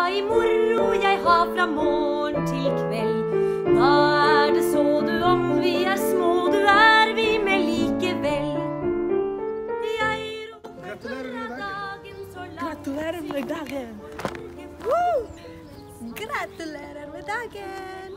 i moro jeg har fra morgen til kveld. Da det så du om vi små, du vi med likevel. Gratulerer med dagen! Woo! Gratulerer med dagen!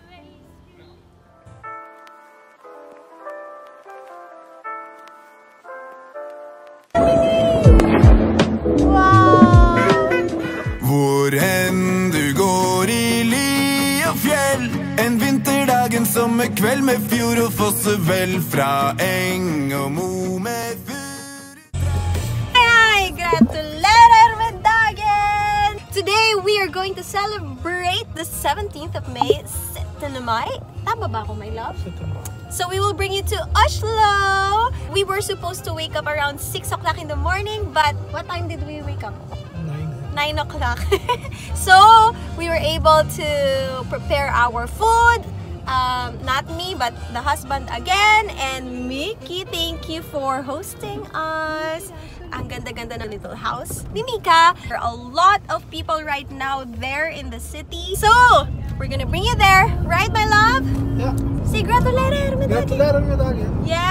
Hvor hen du går i li og fjell, en vinterdag, en sommerkveld med fjord og fossevel, fra eng og mo med furu. Hei, gratulerer med dagen! Today we are going to celebrate the 17th of May, 17. Mai. Tama ba ako, my love? So we will bring you to Oslo. We were supposed to wake up around 6 o'clock in the morning, but what time did we wake up? 9 o'clock. So we were able to prepare our food. Not me, but the husband again. And Mickey, thank you for hosting us. Ang ganda-ganda ng little house ni Mica. There are a lot of people right now there in the city. So we're gonna bring you there. Right, my love? Yeah. Say gratulerer med dagen. Gratulerer med dagen.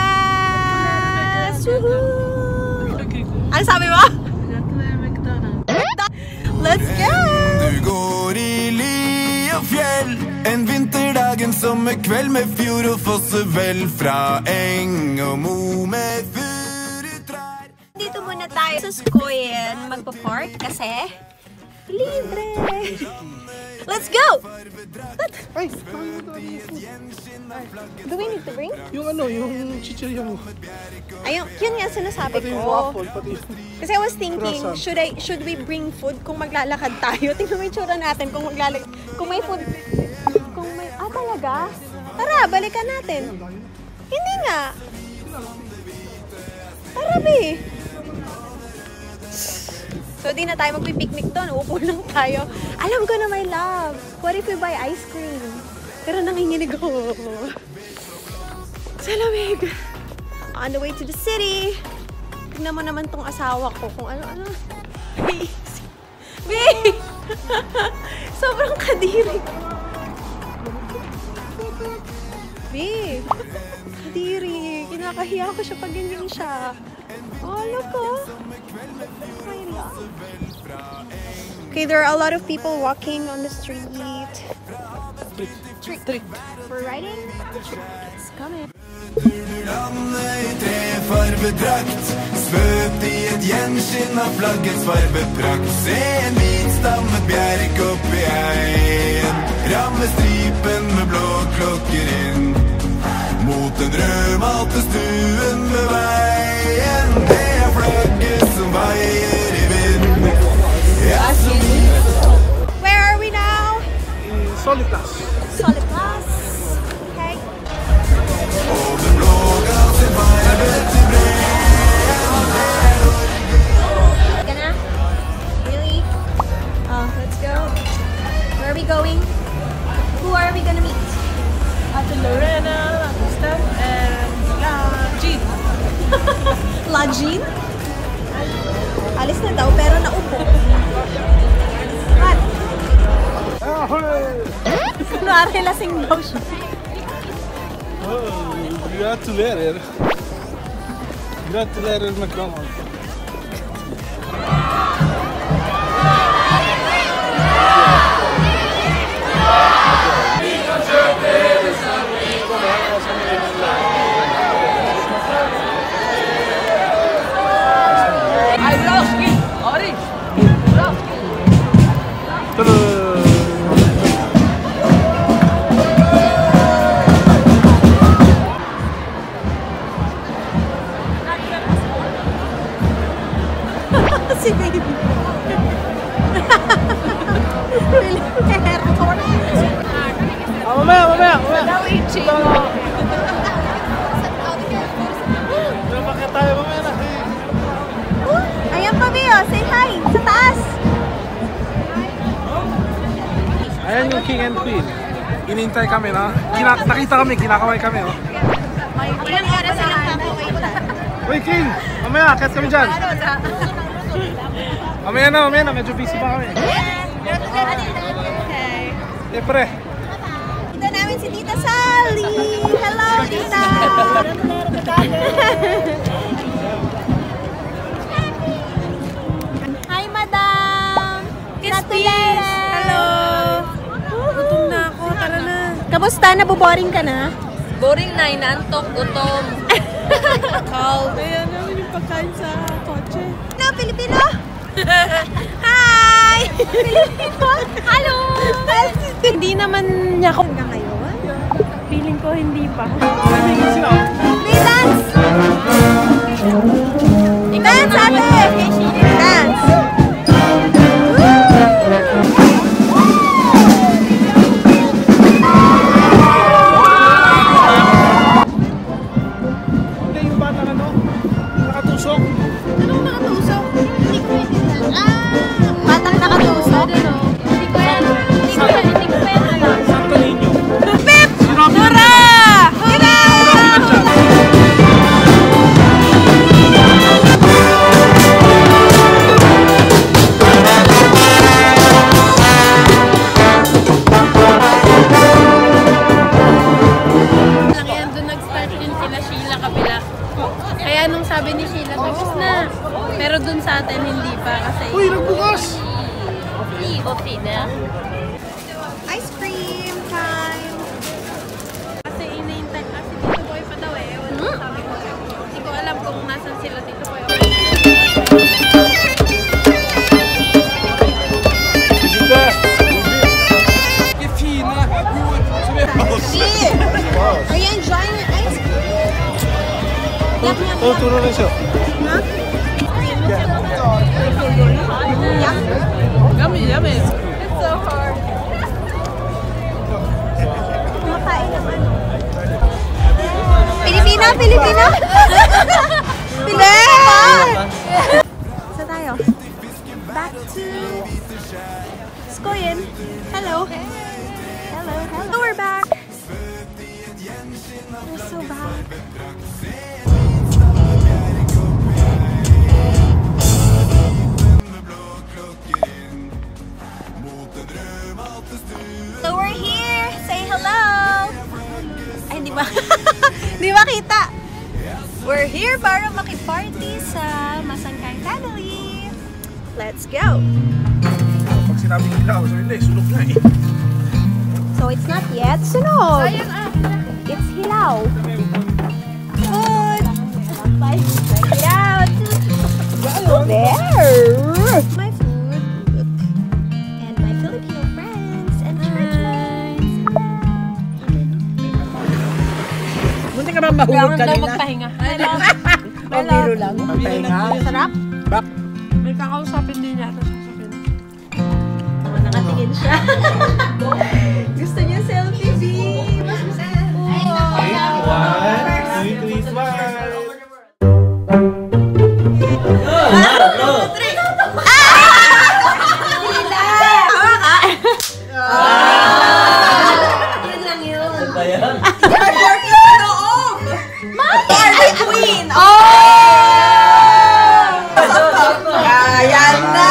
Yes! Woohoo! Ano sabi mo? Let's go! Du går i li og fjell, en vinterdag, en sommerkveld med fjord og fossevel, fra eng og mo med furutrær. Dito muna tayo sa Skoyen magpa-park kasi libre. Let's go! Ay! Do we need to bring? Yung ano, yung chichirya mo. Ayun, yun nga sinasabi Pati yung ko. waffle, pati yung... Kasi I was thinking, should we bring food kung maglalakad tayo? Tingnan mo yung tsura natin kung maglalakad. Kung may food, talaga? Tara, balikan natin. Hindi nga. Tara, be. So, di na tayo magpipiknik doon. Upo lang tayo. Alam ko na, my love. What if we buy ice cream? Pero nanginginig ako. Sa lamig. On the way to the city. Tignan mo naman tong asawa ko kung ano-ano. Babe! Sobrang kadiri. Babe! Kadiri. Kinakahiya ko siya pag ganyan siya. Oh, look oh. My love. Okay, there are a lot of people walking on the street. Street. We're riding? It's coming. Landet i trefarvedrakt, svøpt i et gjenskinn av flaggets farveprakt. Se en hvit stammet bjerk oppi eien, ramme stripen med blå klokker inn, mot den rødmalte stuen ved veien. Det flagget som veier i vind. Where are we now? Solitas. Solitas. Okay. Og den blå gass i farvet til Gonna? Really? Oh, let's go. Where are we going? Who are we gonna meet? Ate Lorena, Ate Steph, and Jean. La Jean? Alis na daw, pero naupo. What? Kunwari lasing daw siya. Oh, gratulerer. Gratulerer med dagen. Si baby. Mamaya. Daw itchy. Napakita tayo mamaya na. Ayan pa, Bio. Say hi. Sa taas. Ayan yung king and queen. Inintay kami na. Nakita kami, kinakaway kami. Oh. Ilang oras silang kakaway na. Uy, king! Mamaya, akit kami dyan. Mamaya na. Medyo busy pa kami. Okay. Eh, pre. Kita namin si Tita Sally. Hello, Tita. Hi, Madam. Kiss, please. Hello. Gutom na ako. Tara na. Kamusta? Naboboring ka na? Boring na, inaantok, gutom. Call. Kaya namin yung pagkain sa kotse. No, Filipino. Hi! Filipino. Hello! Hindi naman niya ako hanggang ngayon. Feeling ko hindi pa. Please dance! Dance, ate! Dance! Hindi, yung bata na, no? Nakatusok. Anong nakatusok? Hindi ko maintindihan. Batang nakatusok? Hindi ko yan. Santo Niño. Pip! Nora! Hurra! Lang yan, doon nag-start yun sila Sheila kabila. Kaya nung sabi ni Sheila, tapos na. Pero doon sa atin hindi pa kasi. Uy, nagbukas! Okay na. Ice cream time! Kasi inaintay kasi Tito Boy pa daw eh. Wala sabi ko. Hindi ko alam kung nasan sila Tito Boy. Visita! Vilken fina hår som är på oss! Are you enjoying your ice cream? Oh, turo na siya. Yummy, yummy. It's so hard. Kumakain ng ano? Pilipino! Pilipino! Pilipino! Saan tayo? Back to Skoyen. Hello. Hello, hello. We're back. We're so back. So we're here. Say hello. Ay, di ba? Di ba kita? We're here para makiparty sa Masangkay family. Let's go. Pag sinabing ilaw, so hindi, sunog na eh. So it's not yet sunog. It's hilaw. Good. Check it out. There. My food. And my Filipino friends and churchmates. Munti ka ba mahulog Kailangan daw kanina? magpahinga. O biro lang? Magpahinga? Sarap. Bak? May kakausapin din yata sa sakin. Nakatingin siya. Gusto niya selfie, B. Mas gusto niya. Yun lang yun. Barbie Queen! Ayan na!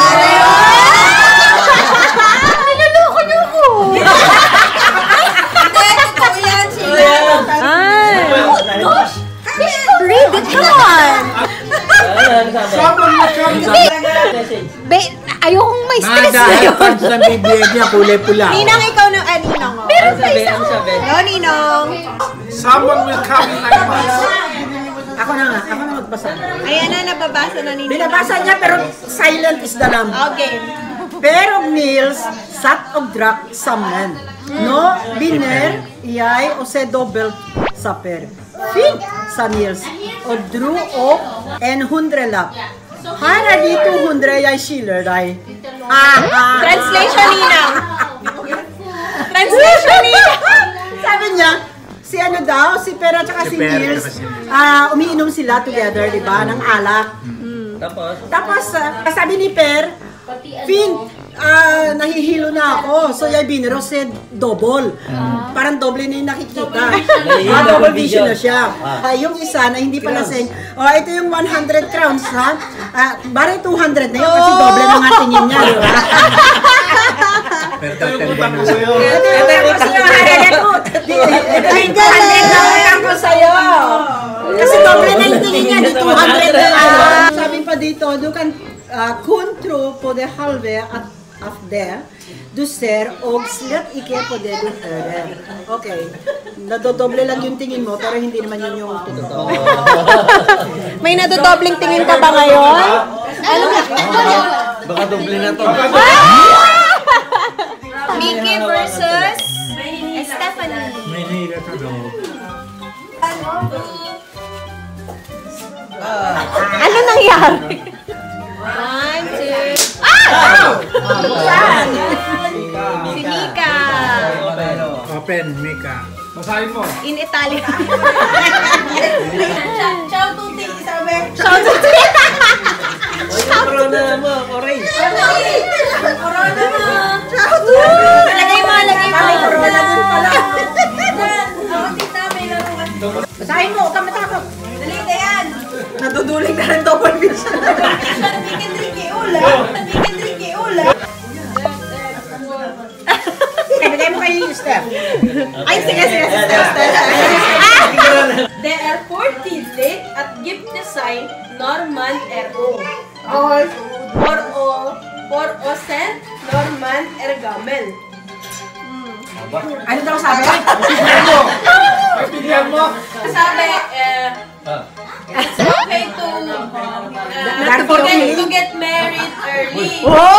Niloloko niyo ko! Hindi, totoo yan, Sheila. Read it, come on! Ayokong may stress na yun. Pag sa bibig niya, kulay pula. Ninang, ikaw na, Ninang. Meron pa isa. No, Ninong. Someone will come in 9 months. Ako na nga, ako na magbasa. Ayan na, nababasa na Ninong. Binabasa niya pero silent is the lamb. Okay. Pair of meals, sat og drak sammen. No, biner, jeg og se dobbelt sapper. Fint, sa Nils. Og dro opp en 100-lapp. Her er de 200 jeg skylder deg. Translation, Ninang. Translation, Ninang. Sabi niya, si ano daw, si Pera at si Nils, umiinom sila together, di ba, ng alak. Tapos sabi ni Per, Finn, nahihilo na ako. So, yung binero said double. Parang doble na yung nakikita. Double vision na siya. Yung isa na hindi pala saying, ito yung 100 crowns, ha? Bari 200 na yun kasi doble na nga tingin niya, di ba? Ito yung utang ko sa'yo. Ito yung utang ko sa'yo. Kasi doble na yung tingin niya, di 200 na nga. Sabi pa dito, du kan kun tro på det halve av det du ser og slett ikke på det du hører. Okay. Nadodoble lang yung tingin mo pero hindi naman yun yung totoo. May nadodobling tingin ka ba ngayon? Ano ba? Baka doble na to. Mickey versus Stephanie. May nahira ka daw. Ano nangyari? 1, 2... Si Mica. Open, Mica. Basahin mo. In Italy. Ciao tutti, sabi. Shout out to Corona mo, orange. Corona na. Lagay mo. Corona dun pala. Ako tita, may laruan. Basahin mo, huwag kang matakot. Dali na yan. Naduduling na rin double vision. Bikin Ricky ulam. Bikin Ricky ulam. Bigay mo kay Steph. Ay, sige. Det är 40 att gifta sig när man är ung. For osen när man är gammal. Ano daw sabi? Pagpilihan mo. Sabi, it's okay to get married early.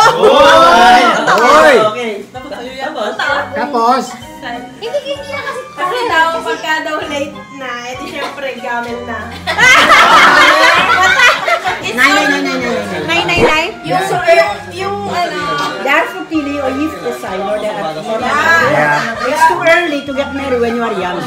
Okay. Tapos. Kasi daw, pagka daw late na, edi syempre gamel na. Nay. Yung ano, Därför pili och gifta sig när det är It's too early to get married when you are young.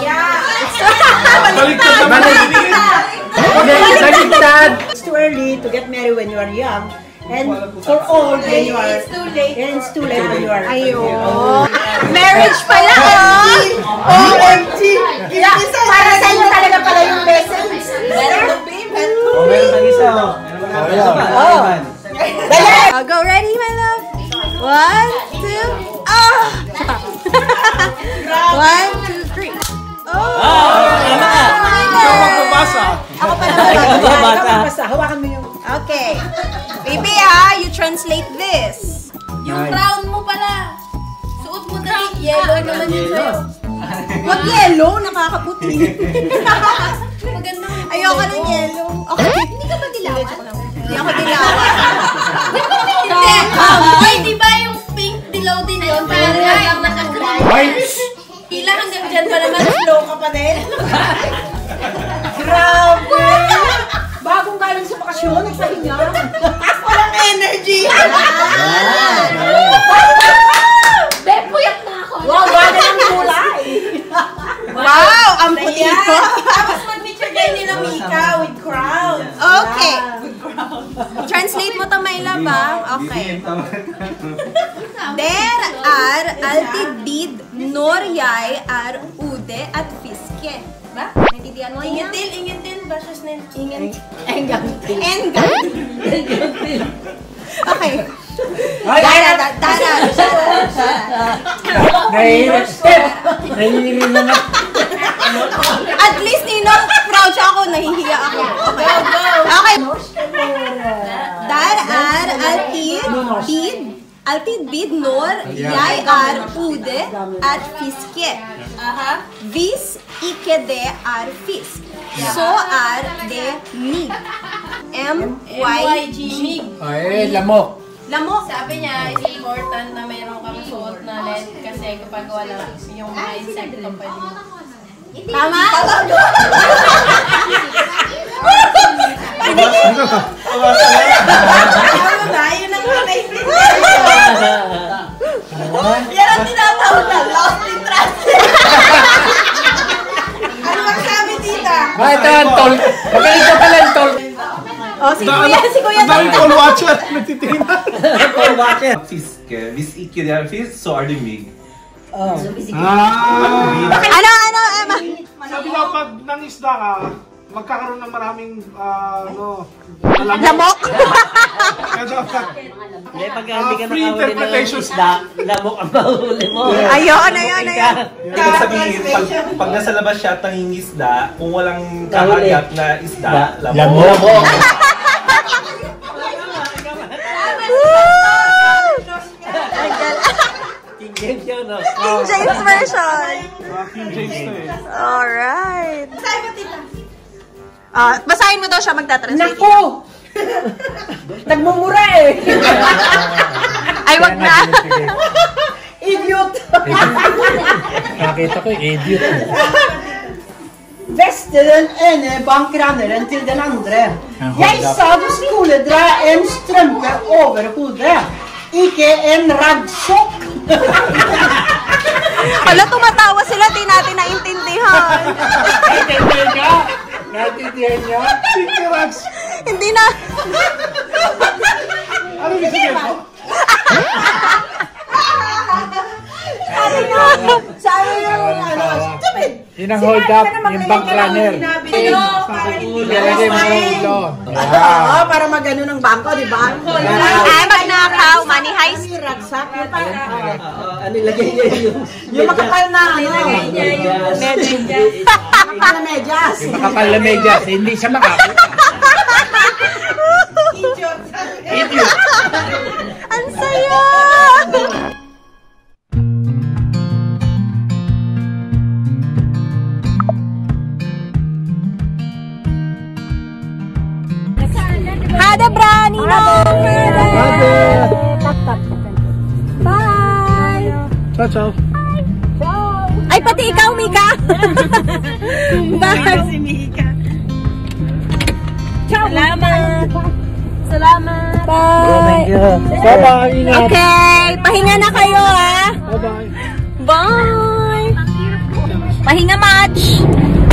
Baliktad. It's too early to get married when you are young. And for old when you are... it's too late. And it's too late when you are... Ayun. Marriage pala, OMG! Para sa inyo talaga pala yung message. Meron pang isa. Go, ready, my love? 1, 2, 1, 2, 3. Magbabasa. Ako pala. Basta, hawakan mo yung... Okay. Baby, you translate this. Yung crown mo pala. Suot mo dali. Yellow naman yun sa'yo. Wag yellow, nakakaputi. Maganda. Ayoko ng yellow. Okay. Hindi ka ba dilawan? Hindi ako dilawan. Hindi. Ay, di ba yung pink dilaw din yun? Parang lang naka-cream. Hila hanggang dyan pa naman. Slow ka pa din. Grabe! Bagong galing sa bakasyon, nagpahinga. Walang energy. Puyat na ako. Wow, bagay ang kulay. Wow, ang puti ko. Tapos mag-picture kayo nila Mica with crown. Okay. Translate mo to, my love, Okay. Der är alltid vid når jag är ute att fiske. Ba? Naintindihan mo yan? Inget till. Versus na Engang. Okay. Dara. Nahihiri na na. At least, proud siya ako. Nahihiya ako. Okay. Okay. Där är alltid vid når jag är ute att fiske. Hvis ikke det är fisk, så är det mig. MYG. Ay, lamok. Lamok. Sabi niya, it's important na mayroon kang suot na net kasi kapag wala yung mga insect ka pwede mo. Tama? Ano ba? Yun ang naintindihan. Yan ang tinatawag na lost in translation. Ano ang sabi tita? Ito ang tol. Magaling ka pala ang tol. Oh, si Kuya Ang dami Paul Watcher. Nagtitingin na. Paul Watcher. Fiske. Hvis ikke det er fisk, så er det mygg. Oh. Ano, Emma? Sabi daw, pag nangisda ka, magkakaroon ng maraming, Lamok? Kaya dapat, Hindi, pag hindi ka free nakahuli ng interpretation. isda, lamok ang mahuli mo. Ayun. Ibig sabihin, pag nasa labas siya at nangingisda, kung walang kakagat na isda, lamok. King James yun, no? King James version. King James to eh. Alright. Basahin mo daw siya, magta-translate. Naku! Nagmumura eh. Ay, wag na. Idiot! Nakita ko idiot. Beste den ene bankraneren til den andre. Jeg sa du skulle dra en strømpe over hodet, ikke en raggsokk. Hala, tumatawa sila, di natin naintindihan. Naintindihan niya? Naintindihan niya? Hindi na. Ano yung sabihin mo? Sabi yung stupid. Yun ang hold up, yung bank runner. Ilalagay mo ng ulo. Oo, para magano ng bangko, di ba? Ay, magnakaw, money heist. Ragsak. Ano ilagay niya yung... Yung makapal na ano. Makapal na medyas. Yung makapal na medyas, hindi siya makakita. Idiot. Ang saya! Hada brani no! Bye! Ciao, ciao. Ay, pati ikaw, Mica! Bye! Si Mica. Salamat! Salamat! Bye! Bye-bye, ingat. Okay, pahinga na kayo, ha? Bye-bye. Bye! Pahinga much!